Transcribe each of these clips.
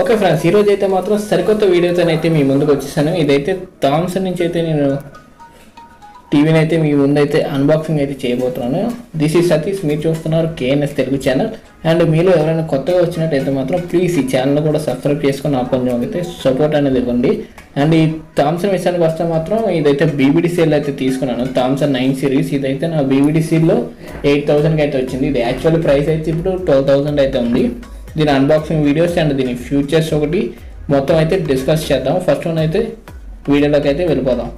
Okay friends, ఈరోజు అయితే మాత్రం సరికొత్త వీడియోతోనైతే మీ ముందుకు వచ్చేసాను. ఇదైతే థామ్సన్ నుంచి అయితే నేను టీవీని అయితే మీ ముందైతే అన్బాక్సింగ్ అయితే చేయబోతున్నాను. దిస్ ఈజ్ సతీష్, మీరు చూస్తున్నారు కేఎన్ఎస్ తెలుగు ఛానల్. అండ్ మీలో ఎవరైనా కొత్తగా వచ్చినట్టయితే మాత్రం ప్లీజ్ ఈ ఛానల్ కూడా సబ్స్క్రైబ్ చేసుకుని నాకు కొంచెం అయితే సపోర్ట్ అనేది ఇవ్వండి. అండ్ ఈ థామ్సన్ విషయానికి వస్తే మాత్రం ఇదైతే బీబీడీసీలో అయితే తీసుకున్నాను. థామ్సన్ 9 సిరీస్ ఇదైతే నా బీబీడీసీలో 8,000కి అయితే వచ్చింది. ఇది యాక్చువల్ ప్రైస్ అయితే ఇప్పుడు 12,000 అయితే ఉంది. దీని అన్బాక్సింగ్ వీడియోస్ అండ్ దీని ఫ్యూచర్స్ ఒకటి మొత్తం అయితే డిస్కస్ చేద్దాం. ఫస్ట్ వన్ అయితే వీడియోలోకి అయితే వెళ్ళిపోదాం.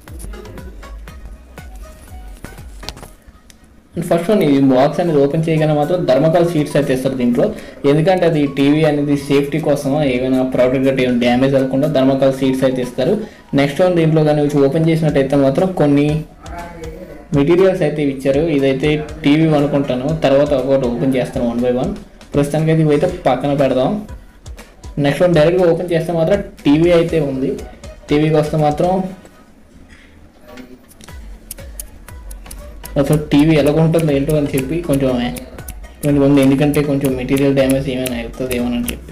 ఫస్ట్ వన్, ఈ బాక్స్ అనేది ఓపెన్ చేయగానే మాత్రం థర్మోకాల్ షీట్స్ అయితే ఇస్తారు దీంట్లో. ఎందుకంటే అది టీవీ అనేది సేఫ్టీ కోసం ఏమైనా ప్రోడక్ట్ గట్టి ఏమైనా డ్యామేజ్ అవ్వకుండా థర్మోకాల్ షీట్స్ అయితే ఇస్తారు. నెక్స్ట్ వన్, దీంట్లో కానీ ఓపెన్ చేసినట్టయితే మాత్రం కొన్ని మెటీరియల్స్ అయితే ఇచ్చారు. ఇదైతే టీవీ అనుకుంటాను, తర్వాత ఒకటి ఓపెన్ చేస్తాను 1 by 1. ప్రస్తుతానికి అయితే ఇవైతే పక్కన పెడదాం. నెక్స్ట్ వన్, డైరెక్ట్గా ఓపెన్ చేస్తే మాత్రం టీవీ అయితే ఉంది. టీవీకి వస్తే మాత్రం అసలు టీవీ ఎలాగుంటుందో ఏంటో అని చెప్పి కొంచెం ఉంది, ఎందుకంటే కొంచెం మెటీరియల్ డ్యామేజ్ ఏమైనా అవుతుంది ఏమని చెప్పి.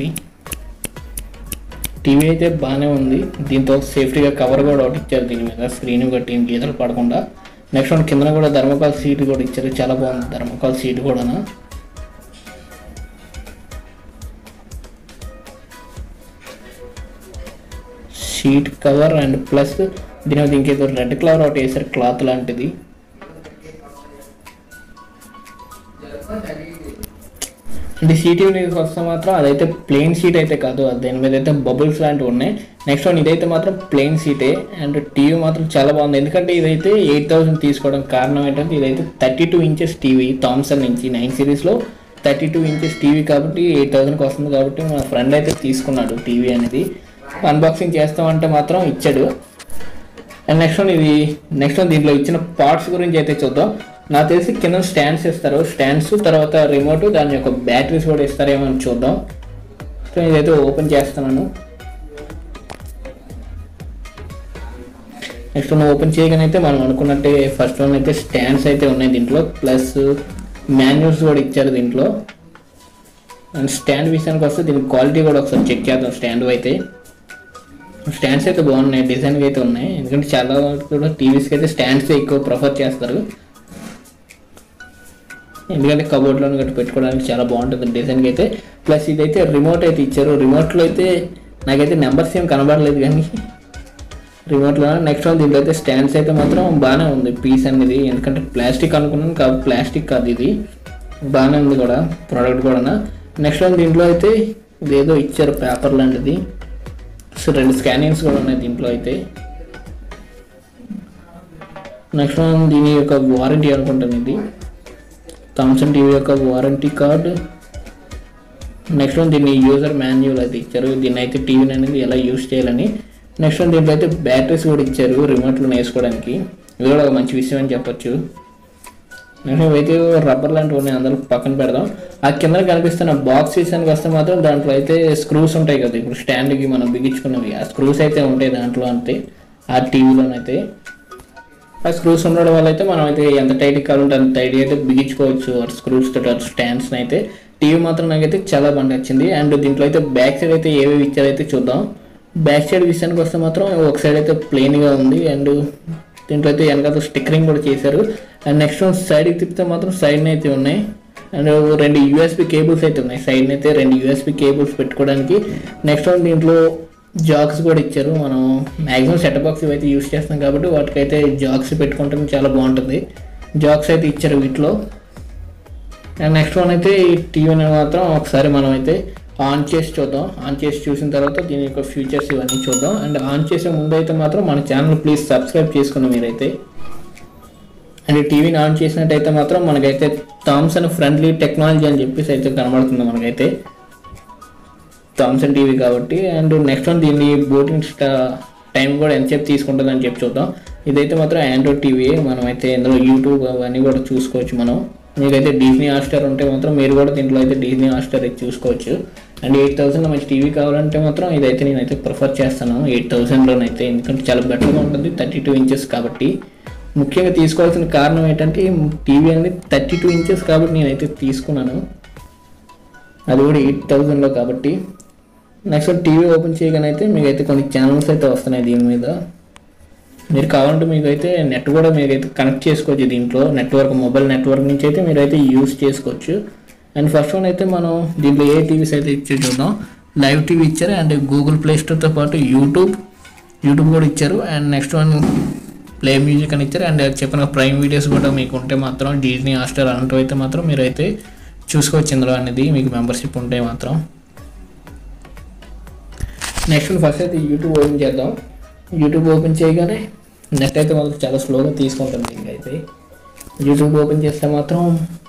టీవీ అయితే బాగానే ఉంది. దీంతో సేఫ్టీగా కవర్ కూడా ఒకటి ఇచ్చారు దీని మీద, స్క్రీన్ కట్టి గీతలు పడకుండా. నెక్స్ట్ వన్, కింద కూడా థర్మోకాల్ సీట్ కూడా ఇచ్చారు, చాలా బాగుంది థర్మోకాల్ సీట్ కూడా. షీట్ కవర్ అండ్ ప్లస్ దీని మీద ఇంకేదో రెడ్ కలర్ ఒకటి వేసారు, క్లాత్ లాంటిది. అంటే సీట్ వస్తే మాత్రం అదైతే ప్లెయిన్ సీట్ అయితే కాదు, దాని మీద అయితే బబుల్స్ లాంటివి ఉన్నాయి. నెక్స్ట్ వన్, ఇదైతే మాత్రం ప్లెయిన్ సీటే. అండ్ టీవీ మాత్రం చాలా బాగుంది. ఎందుకంటే ఇదైతే 8,000 తీసుకోవడం కారణం ఏంటంటే ఇదైతే 32 ఇంచెస్ టీవీ థామ్సన్ నుంచి 9 సిరీస్లో 32 ఇంచెస్ టీవీ కాబట్టి 8,000కి వస్తుంది. కాబట్టి మా ఫ్రెండ్ అయితే తీసుకున్నాడు టీవీ అనేది. అన్బాక్సింగ్ చేస్తామంటే మాత్రం ఇచ్చాడు. అండ్ నెక్స్ట్ వన్ దీంట్లో ఇచ్చిన పార్ట్స్ గురించి అయితే చూద్దాం. నాకు తెలిసి కింద స్టాండ్స్ ఇస్తారు, స్టాండ్స్ తర్వాత రిమోట్, దాని యొక్క బ్యాటరీస్ కూడా ఇస్తారేమో అని చూద్దాం. సో ఇదైతే ఓపెన్ చేస్తున్నాను. నెక్స్ట్ వన్ ఓపెన్ చేయగానే అయితే మనం అనుకున్నట్టే ఫస్ట్ వన్ అయితే స్టాండ్స్ అయితే ఉన్నాయి దీంట్లో, ప్లస్ మాన్యువల్స్ కూడా ఇచ్చారు దీంట్లో. అండ్ స్టాండ్ విషయానికి వస్తే దీని క్వాలిటీ కూడా ఒకసారి చెక్ చేద్దాం. స్టాండ్స్ అయితే బాగున్నాయి, డిజైన్గా అయితే ఉన్నాయి. ఎందుకంటే చాలా కూడా టీవీస్కి అయితే స్టాండ్స్ ఎక్కువ ప్రిఫర్ చేస్తారు, ఎందుకంటే కబోర్డ్లో గట్టి పెట్టుకోవడానికి చాలా బాగుంటుంది డిజైన్కి అయితే. ప్లస్ ఇదైతే రిమోట్ అయితే ఇచ్చారు. రిమోట్లో అయితే నాకైతే నెంబర్స్ ఏం కనబడలేదు కానీ రిమోట్లో. నెక్స్ట్ వన్, దీంట్లో అయితే స్టాండ్స్ అయితే మాత్రం బాగానే ఉంది పీస్ అనేది, ఎందుకంటే ప్లాస్టిక్ అనుకున్నాను కాదు, ప్లాస్టిక్ కాదు ఇది, బాగానే ఉంది కూడా ప్రోడక్ట్ కూడా. నెక్స్ట్ వన్, దీంట్లో అయితే ఇదేదో ఇచ్చారు పేపర్ లాంటిది. సో 2 స్కానింగ్స్ కూడా ఉన్నాయి దీంట్లో అయితే. నెక్స్ట్ వన్, దీని యొక్క వారంటీ అనుకుంటాను, ఇది థామ్సన్ టీవీ యొక్క వారంటీ కార్డు. నెక్స్ట్ వన్, దీన్ని యూజర్ మాన్యువల్ అయితే ఇచ్చారు, దీన్ని అయితే టీవీని అనేది ఎలా యూజ్ చేయాలని. నెక్స్ట్ వన్, దీంట్లో అయితే బ్యాటరీస్ కూడా ఇచ్చారు రిమోట్లో వేసుకోవడానికి, ఇది కూడా ఒక మంచి విషయం అని చెప్పొచ్చు. నెక్స్ట్ అయితే రబ్బర్ లాంటివి ఉన్నాయి, అందరూ పక్కన పెడదాం. ఆ కింద కనిపిస్తున్న బాక్స్ విషయానికి వస్తే మాత్రం దాంట్లో అయితే స్క్రూస్ ఉంటాయి కదా, ఇప్పుడు స్టాండ్కి మనం బిగించుకున్నవి, ఆ స్క్రూస్ అయితే ఉంటాయి దాంట్లో. అంతే ఆ టీవీలోనైతే ఆ స్క్రూస్ ఉండడం వల్ల అయితే మనం అయితే ఎంత టైట్గా కావాలంటే అంత టైట్గా అయితే బిగించుకోవచ్చు ఆ స్క్రూస్ తోటి స్టాండ్స్ని అయితే. టీవీ మాత్రం నాకైతే చాలా బాగా నచ్చింది. అండ్ దీంట్లో అయితే బ్యాక్ సైడ్ అయితే ఏవేవి ఇచ్చారైతే చూద్దాం. బ్యాక్ సైడ్ విషయానికి వస్తే మాత్రం ఒక సైడ్ అయితే ప్లెయిన్గా ఉంది, అండ్ దీంట్లో అయితే వెనకాల స్టిక్కరింగ్ కూడా చేశారు. అండ్ నెక్స్ట్ సైడ్కి తిప్పితే మాత్రం సైడ్ని అయితే ఉన్నాయి. అండ్ 2 USB కేబుల్స్ అయితే ఉన్నాయి, సైడ్ని అయితే 2 USB కేబుల్స్ పెట్టుకోవడానికి. నెక్స్ట్ దీంట్లో జాక్స్ కూడా ఇచ్చారు. మనం మ్యాక్సిమం సెట్ బాక్స్ ఇవైతే యూస్ చేస్తాం కాబట్టి వాటికైతే జాక్స్ పెట్టుకుంటే చాలా బాగుంటుంది. జాక్స్ అయితే ఇచ్చారు వీటిలో. అండ్ నెక్స్ట్ వన్ అయితే ఈ టీవీని మాత్రం ఒకసారి మనం అయితే ఆన్ చేసి చూద్దాం. ఆన్ చేసి చూసిన తర్వాత దీని యొక్క ఫీచర్స్ ఇవన్నీ చూద్దాం. అండ్ ఆన్ చేసే ముందు అయితే మాత్రం మన ఛానల్ ప్లీజ్ సబ్స్క్రైబ్ చేసుకున్నాం మీరైతే. అండ్ టీవీని ఆన్ చేసినట్టయితే మాత్రం మనకైతే థామ్సన్ ఫ్రెండ్లీ టెక్నాలజీ అని చెప్పేసి అయితే కనబడుతుంది మనకైతే, థామ్సన్ టీవీ కాబట్టి. అండ్ నెక్స్ట్ వన్, దీన్ని బూటింగ్ టైం కూడా ఎంతసేపు తీసుకుంటుంది అని చెప్పి చూద్దాం. ఇదైతే మాత్రం ఆండ్రాయిడ్ టీవీ, మనం అయితే ఇందులో యూట్యూబ్ అవన్నీ కూడా చూసుకోవచ్చు. మీకైతే డిజ్నీ హాట్స్టార్ ఉంటే మాత్రం మీరు కూడా దీంట్లో అయితే డిజ్నీ హాట్స్టార్ అయితే చూసుకోవచ్చు. అండ్ 8,000లో మంచి టీవీ కావాలంటే మాత్రం ఇదైతే నేనైతే ప్రిఫర్ చేస్తాను 8,000లోనైతే, ఎందుకంటే చాలా బెటర్గా ఉంటుంది 32 ఇంచెస్ కాబట్టి. ముఖ్యంగా తీసుకోవాల్సిన కారణం ఏంటంటే టీవీ అనేది 32 ఇంచెస్ కాబట్టి నేనైతే తీసుకున్నాను, అది కూడా 8,000లో కాబట్టి. నెక్స్ట్ టీవీ ఓపెన్ చేయగానే అయితే మీకైతే కొన్ని ఛానల్స్ అయితే వస్తున్నాయి దీని మీద. మీరు కావాలంటే మీకైతే నెట్ కూడా మీరైతే కనెక్ట్ చేసుకోవచ్చు దీంట్లో, నెట్వర్క్ మొబైల్ నెట్వర్క్ నుంచి అయితే మీరైతే యూస్ చేసుకోవచ్చు. అండ్ ఫస్ట్ వన్ అయితే మనం దీంట్లో ఏ టీవీస్ అయితే ఇచ్చే చూద్దాం. లైవ్ టీవీ ఇచ్చారు అండ్ గూగుల్ ప్లే స్టోర్తో పాటు యూట్యూబ్ కూడా ఇచ్చారు. And next one play music అని ఇచ్చారు. అండ్ చెప్పిన ప్రైమ్ వీడియోస్ కూడా మీకు ఉంటే మాత్రం డిజ్నీ హాట్స్టార్ అలాంటివి అయితే మాత్రం మీరైతే చూసుకోవచ్చు ఇందులో అనేది, మీకు మెంబర్షిప్ ఉంటే మాత్రం. నెక్స్ట్ ఫస్ట్ అయితే యూట్యూబ్ ఓపెన్ చేద్దాం. యూట్యూబ్ ఓపెన్ చేయగానే నెట్ అయితే మాత్రం చాలా స్లోగా తీసుకుంటుంది. ఇంకైతే యూట్యూబ్ ఓపెన్ చేస్తే మాత్రం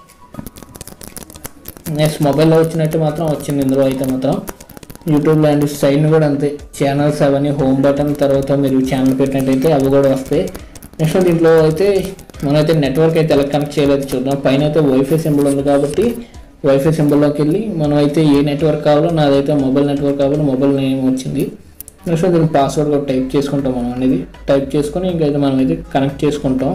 నెక్స్ట్ మొబైల్లో వచ్చినట్టు మాత్రం వచ్చింది ఇందులో అయితే మాత్రం. యూట్యూబ్లో అండ్ సైడ్ కూడా అంతే, ఛానల్స్ అవన్నీ హోమ్ బటన్ తర్వాత మీరు ఛానల్ పెట్టినట్టయితే అవి కూడా వస్తాయి. నెక్స్ట్ దీంట్లో అయితే మనమైతే నెట్వర్క్ అయితే ఎలా కనెక్ట్ చేయలేదు చూద్దాం. పైన అయితే వైఫై సింబల్ ఉంది కాబట్టి వైఫై సింబల్లోకి వెళ్ళి మనం అయితే ఏ నెట్వర్క్ కావాలో, నాదైతే మొబైల్ నెట్వర్క్ కావాలో మొబైల్ నేమ్ వచ్చింది. నెక్స్ట్ దీనికి పాస్వర్డ్ కూడా టైప్ చేసుకుంటాం మనం అనేది, టైప్ చేసుకొని ఇంకైతే మనం అయితే కనెక్ట్ చేసుకుంటాం.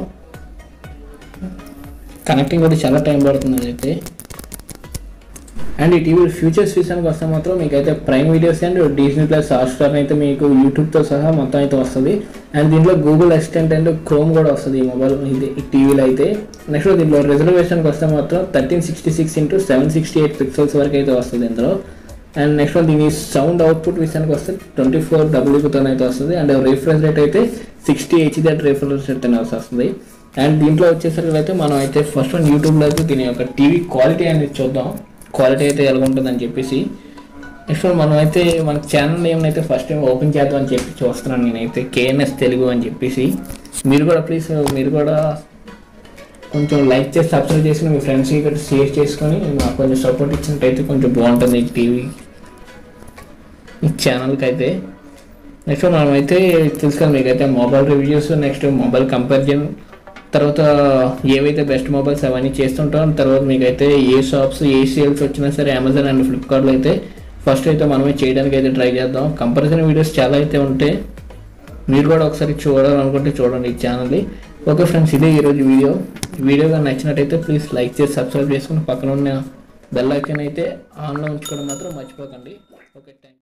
కనెక్టింగ్ కూడా చాలా టైం పడుతుంది అదైతే. అండ్ ఈ టీవీ ఫ్యూచర్స్ విషయానికి వస్తే మాత్రం మీకైతే Prime videos and Disney plus Hotstar అయితే మీకు యూట్యూబ్తో సహా మొత్తం అయితే వస్తుంది. అండ్ దీంట్లో గూగుల్ అసిస్టెంట్ అండ్ క్రోమ్ కూడా వస్తుంది ఈ మొబైల్ ఈ టీవీలో అయితే. నెక్స్ట్ దీంట్లో రిజర్వేషన్కి వస్తే మాత్రం 1366x768 పిక్సెల్స్ వరకు అయితే వస్తుంది ఇందులో. అండ్ నెక్స్ట్ దీని సౌండ్ అవుట్పుట్ విషయానికి వస్తే 24 WBతో అయితే వస్తుంది. అండ్ రిఫ్రెష్ రేట్ అయితే 60 HZ రిఫ్రెష్ రేట్ అనేది వస్తుంది. అండ్ దీంట్లో వచ్చేసరికి అయితే మనం అయితే ఫస్ట్ వన్ యూట్యూబ్లో అయితే దీని యొక్క టీవీ క్వాలిటీ అనేది చూద్దాం, క్వాలిటీ అయితే ఎలా ఉంటుందని చెప్పేసి. నెక్స్ట్ మనం అయితే మన ఛానల్ నేమ్ అయితే ఫస్ట్ టైం ఓపెన్ చేద్దాం అని చెప్పి చూస్తున్నాను నేనైతే, KNS తెలుగు అని చెప్పేసి. మీరు కూడా ప్లీజ్ మీరు కూడా కొంచెం లైక్ చేసి సబ్స్క్రైబ్ చేసుకుని మీ ఫ్రెండ్స్కి కూడా షేర్ చేసుకొని మాకు కొంచెం సపోర్ట్ ఇచ్చినట్టయితే కొంచెం బాగుంటుంది ఈ టీవీ ఈ ఛానల్కి అయితే. నెక్స్ట్ మనమైతే తెలుసుకొని మీకైతే mobile reviews, next mobile comparison, తర్వాత ఏవైతే బెస్ట్ మొబైల్స్ అవన్నీ చేస్తుంటాం. తర్వాత మీకైతే ఏ షాప్స్ ఏ సేల్స్ వచ్చినా సరే అమెజాన్ అండ్ ఫ్లిప్కార్ట్లో అయితే ఫస్ట్ అయితే మనమే చేయడానికి అయితే ట్రై చేద్దాం. కంపారిజన్ వీడియోస్ చాలా అయితే ఉంటాయి, మీరు కూడా ఒకసారి చూడాలనుకుంటే చూడండి ఈ ఛానల్ని. ఓకే ఫ్రెండ్స్, ఇదే ఈరోజు వీడియోగా నచ్చినట్టయితే ప్లీజ్ లైక్ చేసి సబ్స్క్రైబ్ చేసుకుని పక్కన ఉన్న బెల్ ఐకాన్ అయితే ఆన్లో ఉంచుకోవడం మాత్రం మర్చిపోకండి. Okay, thank you.